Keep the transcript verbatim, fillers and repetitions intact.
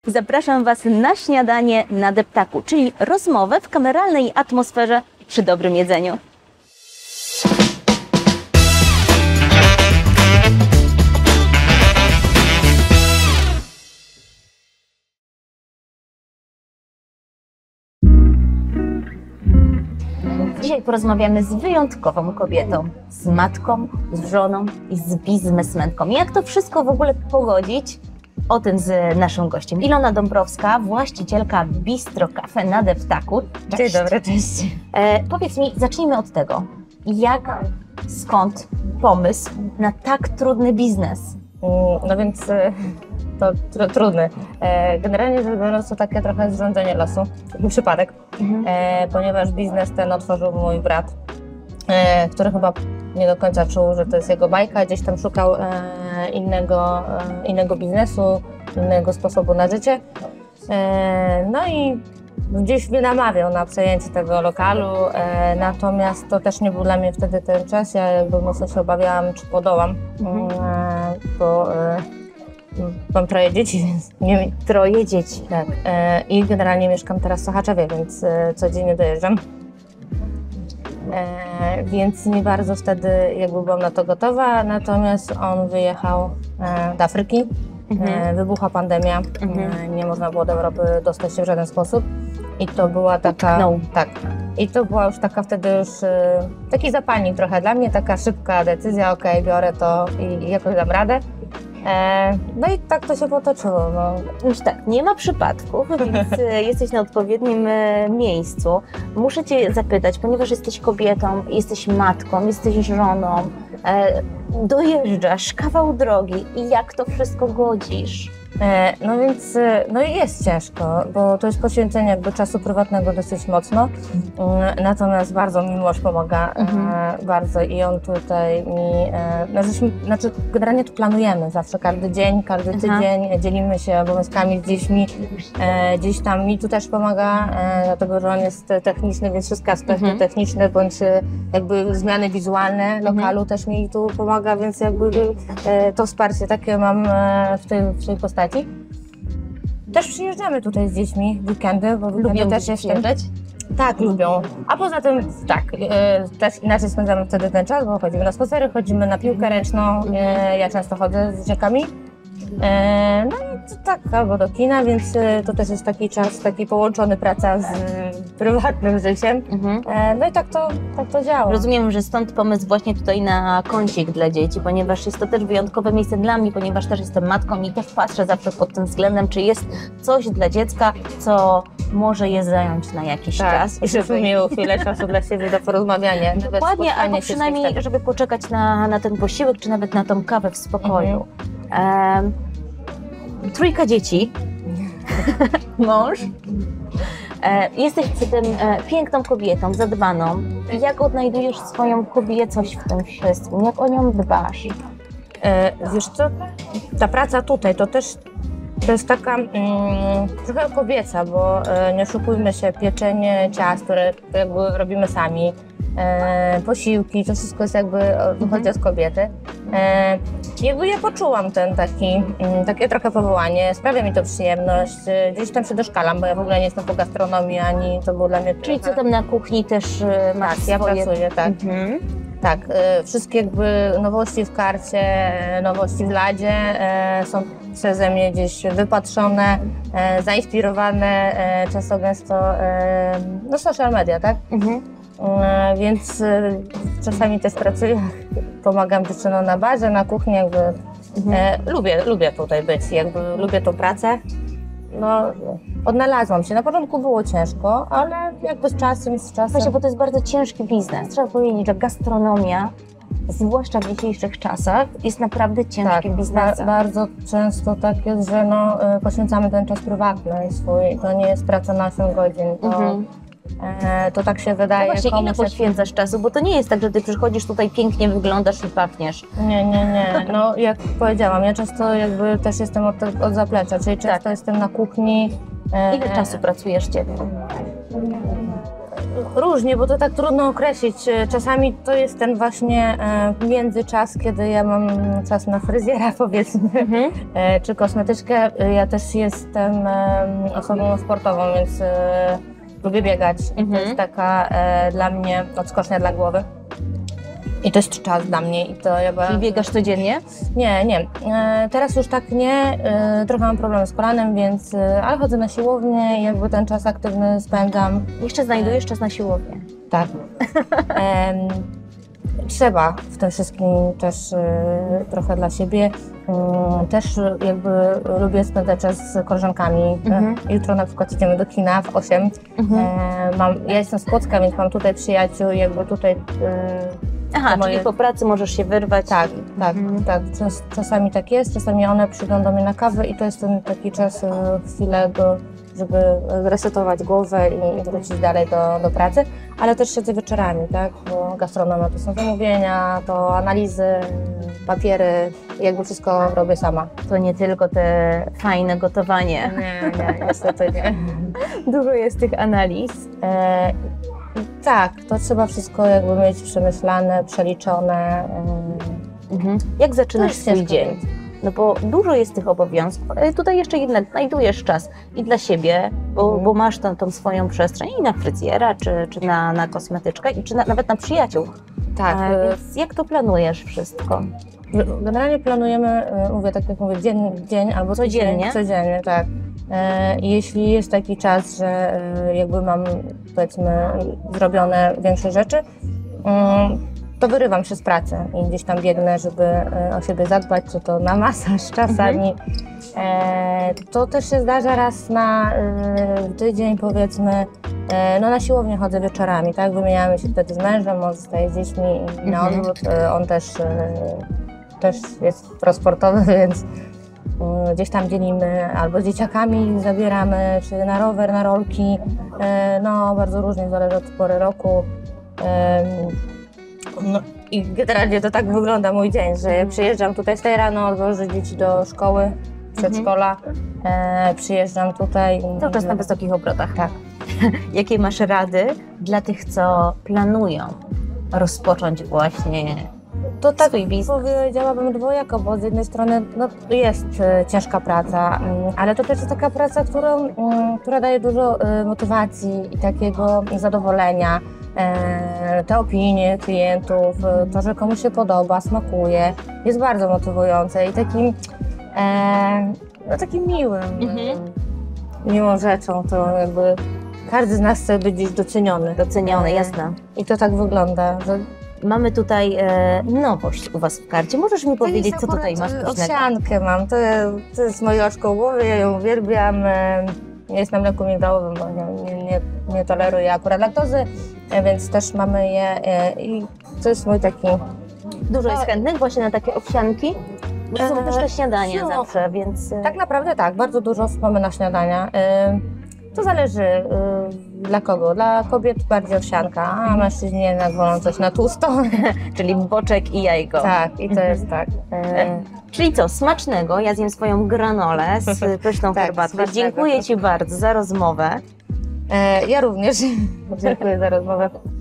Zapraszam Was na śniadanie na deptaku, czyli rozmowę w kameralnej atmosferze przy dobrym jedzeniu. Dzisiaj porozmawiamy z wyjątkową kobietą, z matką, z żoną i z biznesmenką. Jak to wszystko w ogóle pogodzić? O tym z naszą gościem. Ilona Dąbrowska, właścicielka Bistro Cafe na deptaku. Dzień dobry, cześć. E, powiedz mi, zacznijmy od tego. Jak, skąd pomysł na tak trudny biznes? No więc to tr trudny. Generalnie rzecz biorąc, to takie trochę zrządzenie losu, taki przypadek, mhm. e, ponieważ biznes ten otworzył mój brat, e, który chyba nie do końca czuł, że to jest jego bajka, gdzieś tam szukał e, innego, e, innego biznesu, innego sposobu na życie. E, no i gdzieś mnie namawiał na przejęcie tego lokalu, e, natomiast to też nie był dla mnie wtedy ten czas. Ja jakby mocno się obawiałam, czy podołam, mhm. e, bo e, mam troje dzieci, więc nie Troje dzieci. Tak. E, I generalnie mieszkam teraz w Sochaczewie, więc e, codziennie dojeżdżam. E, więc nie bardzo wtedy jakby byłam na to gotowa, natomiast on wyjechał e, do Afryki, mhm. e, wybuchła pandemia, mhm. e, nie można było do Europy dostać się w żaden sposób i to była taka, no. tak, i to była już taka wtedy już e, taki zapalnik trochę dla mnie, taka szybka decyzja, okej, okay, biorę to i, i jakoś dam radę. E, no i tak to się potoczyło. No. Już tak, nie ma przypadków, więc jesteś na odpowiednim e, miejscu. Muszę Cię zapytać, ponieważ jesteś kobietą, jesteś matką, jesteś żoną, e, dojeżdżasz kawał drogi i jak to wszystko godzisz? E, no więc no jest ciężko, bo to jest poświęcenie jakby czasu prywatnego dosyć mocno, e, natomiast bardzo mi mąż pomaga, mhm. e, bardzo i on tutaj mi, e, no, żeśmy, znaczy generalnie to planujemy zawsze, każdy dzień, każdy tydzień, Aha. dzielimy się obowiązkami z dziećmi, e, gdzieś tam mi tu też pomaga, e, dlatego że on jest techniczny, więc wszystkie aspekty mhm. techniczne, bądź jakby zmiany wizualne lokalu mhm. też mi tu pomaga, więc jakby e, to wsparcie takie mam e, w, tej, w tej postaci. Też przyjeżdżamy tutaj z dziećmi w weekendy, bo lubią też przyjeżdżać? Tak, lubią. A poza tym tak, e, też inaczej spędzamy wtedy ten czas, bo chodzimy na spacery, chodzimy na piłkę ręczną, e, ja często chodzę z dzieciakami. E, no i to tak, albo do kina, więc e, to też jest taki czas, taki połączony praca z e, prywatnym życiem. Mhm. E, no i tak to, tak to działa. Rozumiem, że stąd pomysł właśnie tutaj na kącik dla dzieci, ponieważ jest to też wyjątkowe miejsce dla mnie, ponieważ też jestem matką i też patrzę zawsze pod tym względem, czy jest coś dla dziecka, co może je zająć na jakiś tak, czas. I żeby miał chwilę czasu dla siebie do porozmawiania. Dokładnie, albo przynajmniej, żeby poczekać na, na ten posiłek, czy nawet na tą kawę w spokoju. Mhm. E, trójka dzieci, mąż. E, jesteś przy tym e, piękną kobietą, zadbaną. Jak odnajdujesz swoją kobiecość w tym wszystkim? Jak o nią dbasz? E, wiesz co, ta praca tutaj to też to jest taka mm, trochę kobieca, bo e, nie oszukujmy się, pieczenie ciast, które jakby robimy sami, e, posiłki, to wszystko jest jakby wychodzi z kobiety. E, jakby ja poczułam ten taki, mm, takie trochę powołanie, sprawia mi to przyjemność, e, gdzieś tam się doszkalam, bo ja w ogóle nie jestem po gastronomii, ani to było dla mnie Czyli trochę... co tam na kuchni też e, masz Tak, ja swoje... pracuję, tak. Mhm. Tak, e, wszystkie jakby nowości w karcie, e, nowości w ladzie e, są przeze mnie gdzieś wypatrzone, e, zainspirowane, e, często gęsto e, no social media, tak? Mhm. E, więc e, czasami też pracuję, pomagam dziewczynom na barze, na kuchni, jakby mhm. e, lubię, lubię tutaj być, jakby lubię tą pracę. No, odnalazłam się. Na początku było ciężko, ale jakby z czasem, z czasem... Właśnie, bo to jest bardzo ciężki biznes. Trzeba powiedzieć, że gastronomia, zwłaszcza w dzisiejszych czasach, jest naprawdę ciężkim tak, biznesem. Ba bardzo często tak jest, że no, poświęcamy ten czas prywatny swój. To nie jest praca na osiem godzin. To, mhm. e, to tak się wydaje. No właśnie, komuś ile poświęcasz czasu? Bo to nie jest tak, że ty przychodzisz tutaj, pięknie wyglądasz i pachniesz. Nie, nie, nie. No jak powiedziałam, ja często jakby też jestem od, od zaplecza, czyli często tak. jestem na kuchni. Ile czasu pracujesz dziennie? Różnie, bo to tak trudno określić. Czasami to jest ten właśnie e, międzyczas, kiedy ja mam czas na fryzjera, powiedzmy, mhm. e, czy kosmetyczkę. Ja też jestem e, osobą sportową, więc e, lubię biegać. Mhm. To jest taka e, dla mnie odskocznia dla głowy. I to jest czas dla mnie. I to ja Czyli biegasz codziennie? Nie, nie. E, teraz już tak nie. E, trochę mam problem z kolanem, więc e, ale chodzę na siłownię i jakby ten czas aktywny spędzam. Jeszcze znajdujesz e, czas na siłownię? Tak. E, trzeba w tym wszystkim też e, trochę dla siebie. E, też jakby lubię spędzać czas z koleżankami. Mhm. E, jutro na przykład idziemy do kina w osiem. Mhm. E, mam, ja jestem z Płocka, więc mam tutaj przyjaciół i jakby tutaj e, Aha, moje... czyli po pracy możesz się wyrwać. Tak, tak, mhm. tak. Czas, czasami tak jest, czasami one przyjdą do mnie na kawę i to jest ten taki czas, chwilę, do, żeby resetować głowę i wrócić dalej do, do pracy, ale też siedzę wieczorami, tak, bo gastronomia to są zamówienia, to analizy, papiery, jakby wszystko robię sama. To nie tylko te fajne gotowanie. Nie, nie, niestety nie. Dużo jest tych analiz. E Tak, to trzeba wszystko jakby mieć przemyślane, przeliczone. Mhm. Jak zaczynasz swój dzień? No bo dużo jest tych obowiązków, ale tutaj jeszcze jednak znajdujesz czas i dla siebie, bo, mhm. bo masz tą, tą swoją przestrzeń i na fryzjera, czy, czy na, na kosmetyczkę, i czy na, nawet na przyjaciół. Tak. A, więc jak to planujesz wszystko? Generalnie planujemy, mówię tak jak mówię, dzień, dzień albo codziennie. Codziennie, tak. Jeśli jest taki czas, że jakby mam, powiedzmy, zrobione większe rzeczy, to wyrywam się z pracy i gdzieś tam biegnę, żeby o siebie zadbać, czy to na masaż czasami. Mhm. To też się zdarza raz na tydzień, powiedzmy. No na siłownię chodzę wieczorami, tak? Wymieniamy się wtedy z mężem, on zostaje z dziećmi i na odwrót. On też, też jest prosportowy, więc gdzieś tam dzielimy, albo z dzieciakami zabieramy, czy na rower, na rolki. No bardzo różnie, zależy od pory roku. No i generalnie to tak wygląda mój dzień, że przyjeżdżam tutaj, wstaję rano, odwożę dzieci do szkoły, przedszkola, mhm. przyjeżdżam tutaj. Cały czas na wysokich obrotach. Tak. Jakie masz rady dla tych, co planują rozpocząć właśnie To tak powiedziałabym dwojako, bo z jednej strony no, jest e, ciężka praca, m, ale to też jest taka praca, którą, m, która daje dużo e, motywacji i takiego zadowolenia. E, te opinie klientów, e, to, że komuś się podoba, smakuje, jest bardzo motywujące i takim, e, no, takim miłym, mhm. e, miłą rzeczą, to jakby każdy z nas chce być gdzieś doceniony. Doceniony, e, jasne. I to tak wygląda. Że mamy tutaj e, nowość u Was w karcie. Możesz mi powiedzieć, co tutaj masz? Owsiankę mam. To, to jest moje oczko głowy, ja ją uwielbiam. Jest na mleku migdałowym, bo nie, nie, nie toleruję akurat laktozy, więc też mamy je i to jest mój taki... Dużo jest chętnych właśnie na takie owsianki? Bo to są też te śniadania no, zawsze, więc... Tak naprawdę tak, bardzo dużo mamy na śniadania. To zależy y, dla kogo. Dla kobiet bardziej owsianka, a mężczyźni jednak wolą coś na tłusto. Czyli boczek i jajko. Tak, i to jest tak. E, czyli co, smacznego. Ja zjem swoją granolę z pyszną tak, herbatką. Dziękuję Ci bardzo za rozmowę. E, ja również dziękuję za rozmowę.